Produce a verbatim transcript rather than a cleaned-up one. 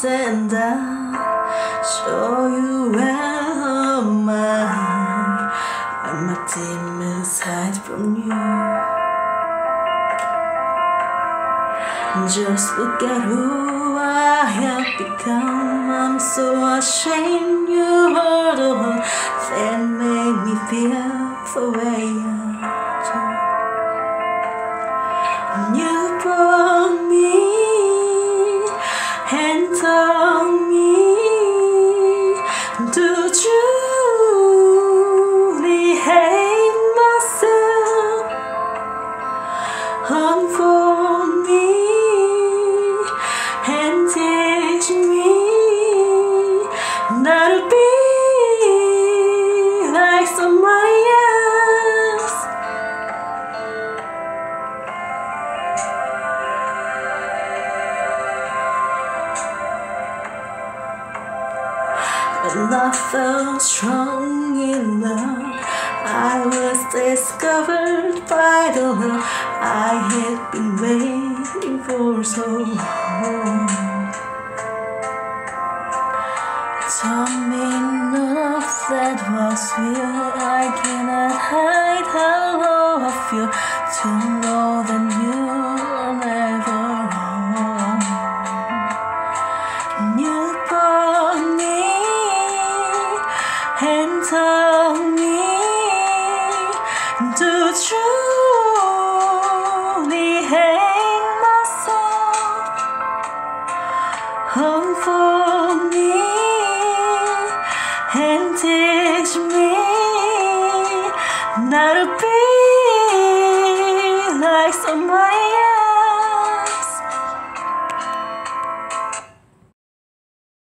and I'll show you where I'm mine, and my demons hide from you. Just look at who I have become. I'm so ashamed you are the one that made me feel the way I do. You brought me and told me to truly hate myself. Unfold me and teach me not to be like somebody else. When I felt strong enough, I was discovered by the love I had been waiting for so long. Told me none of that was real. I cannot hide how I feel to know that you are never wrong. You brought me and told me to truly hate myself. Unfold me and teach me not to be like somebody else.